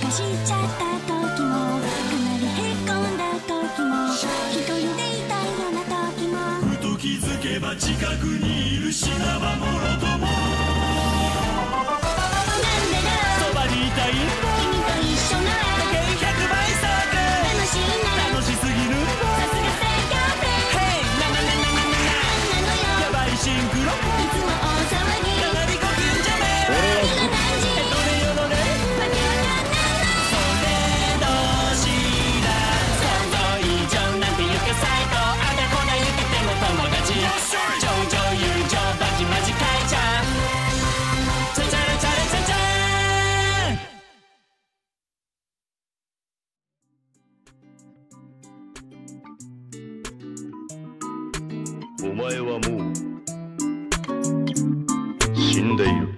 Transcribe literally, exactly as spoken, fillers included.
かしちゃった時もかなりへこんだ時も一人でいたような時もふと気づけば近くにいる死なばもろともなんでだそばにいたいんだ君と一緒なら時計ひゃくばい速く楽しいな楽しすぎるんださすが最強フレンド Hey なななななななのよやばいシンクロいつも大騒ぎかなりご近所迷惑今何時えどれよどれわけわかんないそれどうした想像以上なんていうか最高あだこだ言ってても友達上々友情バキマジ変えちゃうチャチャラチャラチャチャーンお前はもう死んでいる。